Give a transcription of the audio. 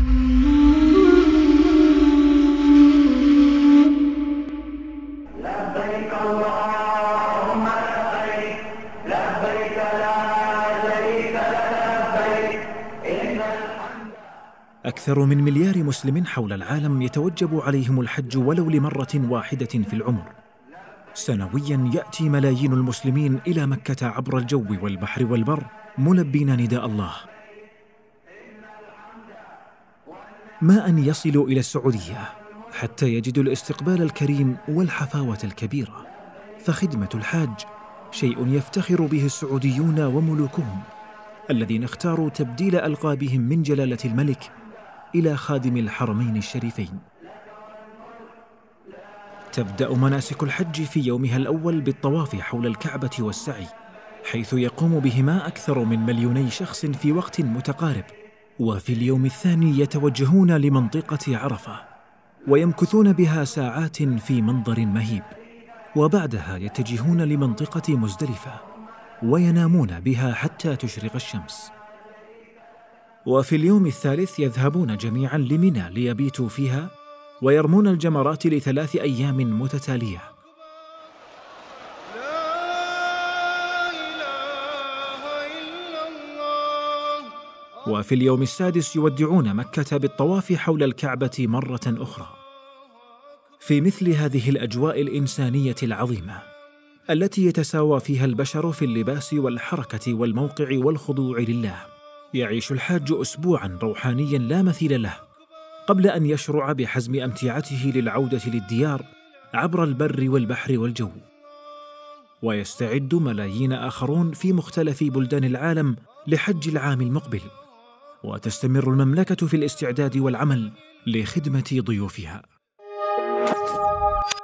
لبيك اللهم لبيك لبيك لا شريك لك لبيك إن الحمد. أكثر من مليار مسلم حول العالم يتوجب عليهم الحج ولو لمرة واحدة في العمر. سنوياً يأتي ملايين المسلمين إلى مكة عبر الجو والبحر والبر ملبين نداء الله. ما أن يصلوا إلى السعودية حتى يجدوا الاستقبال الكريم والحفاوة الكبيرة، فخدمة الحاج شيء يفتخر به السعوديون وملوكهم الذين اختاروا تبديل ألقابهم من جلالة الملك إلى خادم الحرمين الشريفين. تبدأ مناسك الحج في يومها الأول بالطواف حول الكعبة والسعي، حيث يقوم بهما أكثر من 2,000,000 شخص في وقت متقارب. وفي اليوم الثاني يتوجهون لمنطقة عرفة ويمكثون بها ساعات في منظر مهيب، وبعدها يتجهون لمنطقة مزدلفة وينامون بها حتى تشرق الشمس. وفي اليوم الثالث يذهبون جميعا لمنى ليبيتوا فيها ويرمون الجمرات ل3 أيام متتالية. وفي اليوم السادس يودعون مكة بالطواف حول الكعبة مرة أخرى. في مثل هذه الأجواء الإنسانية العظيمة التي يتساوى فيها البشر في اللباس والحركة والموقع والخضوع لله، يعيش الحاج أسبوعا روحانيا لا مثيل له، قبل أن يشرع بحزم أمتعته للعودة للديار عبر البر والبحر والجو. ويستعد ملايين آخرون في مختلف بلدان العالم لحج العام المقبل، وتستمر المملكة في الاستعداد والعمل لخدمة ضيوفها.